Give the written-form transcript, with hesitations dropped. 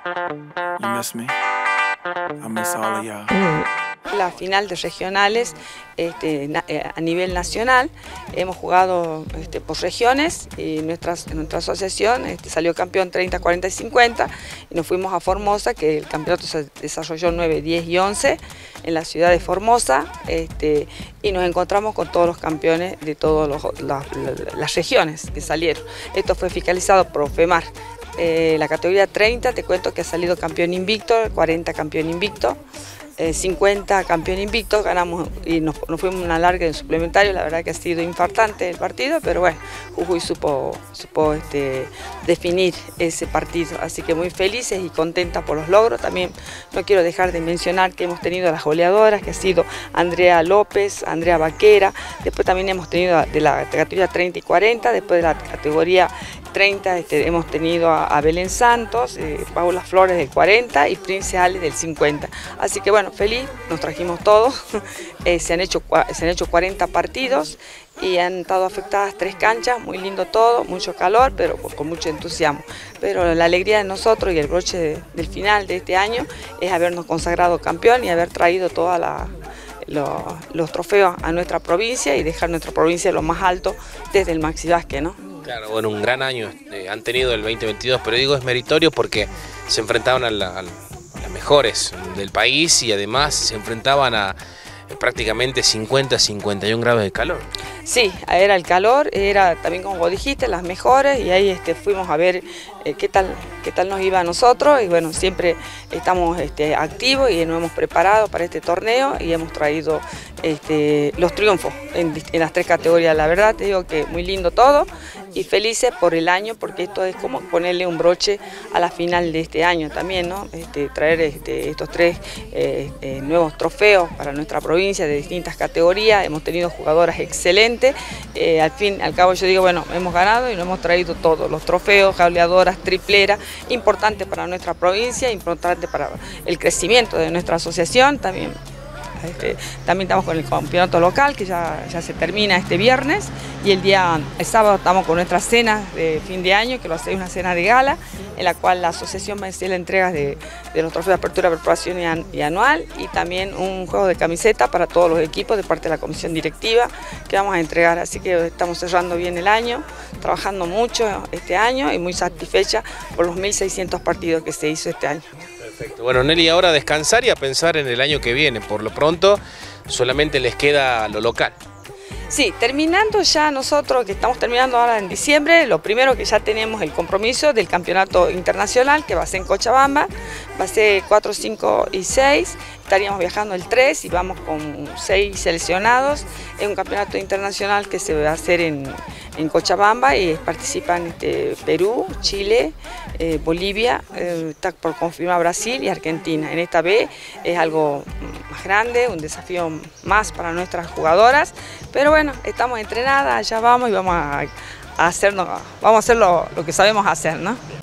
You miss me? I miss all of y'all. La final de regionales a nivel nacional, hemos jugado por regiones y nuestra asociación salió campeón 30, 40 y 50 y nos fuimos a Formosa, que el campeonato se desarrolló 9, 10 y 11 en la ciudad de Formosa y nos encontramos con todos los campeones de todas las regiones que salieron. Esto fue fiscalizado por FEMAR. La categoría 30 te cuento que ha salido campeón invicto, 40 campeón invicto, 50 campeón invicto, ganamos y nos fuimos una larga en suplementario. La verdad que ha sido infartante el partido, pero bueno, Jujuy supo definir ese partido, así que muy felices y contentas por los logros. También no quiero dejar de mencionar que hemos tenido las goleadoras, que ha sido Andrea López, Andrea Vaquera, después también hemos tenido de la categoría 30 y 40, después de la categoría 30 hemos tenido a Belén Santos, Paula Flores del 40 y Prince Ale del 50. Así que bueno, feliz, nos trajimos todos, se han hecho 40 partidos y han estado afectadas 3 canchas, muy lindo todo, mucho calor, pero con mucho entusiasmo. Pero la alegría de nosotros y el broche del final de este año es habernos consagrado campeón y haber traído todos los trofeos a nuestra provincia y dejar nuestra provincia lo más alto desde el Maxi Básquet, ¿no? Claro, bueno, un gran año han tenido el 2022, pero digo es meritorio porque se enfrentaban a las mejores del país y además se enfrentaban a prácticamente 50-51 grados de calor. Sí, era el calor, era también como vos dijiste, las mejores y ahí fuimos a ver qué tal nos iba a nosotros y bueno, siempre estamos activos y nos hemos preparado para este torneo y hemos traído los triunfos en las 3 categorías. La verdad te digo que muy lindo todo y felices por el año porque esto es como ponerle un broche a la final de este año también, ¿no? Traer estos 3 nuevos trofeos para nuestra provincia de distintas categorías. Hemos tenido jugadoras excelentes. Al fin, al cabo yo digo, bueno, hemos ganado y nos hemos traído todos los trofeos, goleadoras, tripleras, importante para nuestra provincia, importante para el crecimiento de nuestra asociación también. También estamos con el campeonato local que ya se termina este viernes y el sábado estamos con nuestra cena de fin de año, que lo hacemos una cena de gala, en la cual la asociación va a hacer la entrega de los trofeos de apertura, preparación y anual y también un juego de camiseta para todos los equipos de parte de la comisión directiva que vamos a entregar. Así que estamos cerrando bien el año, trabajando mucho este año y muy satisfecha por los 1.600 partidos que se hizo este año. Perfecto. Bueno, Nelly, ahora a descansar y a pensar en el año que viene. Por lo pronto, solamente les queda lo local. Sí, terminando ya nosotros, que estamos terminando ahora en diciembre, lo primero que ya tenemos el compromiso del campeonato internacional que va a ser en Cochabamba, va a ser 4, 5 y 6, estaríamos viajando el 3 y vamos con 6 seleccionados. Es un campeonato internacional que se va a hacer en Cochabamba y participan Perú, Chile, Bolivia, está por confirmar Brasil y Argentina. En esta B es algo más grande, un desafío más para nuestras jugadoras, pero bueno, estamos entrenadas, ya vamos y vamos a hacer lo que sabemos hacer, ¿no?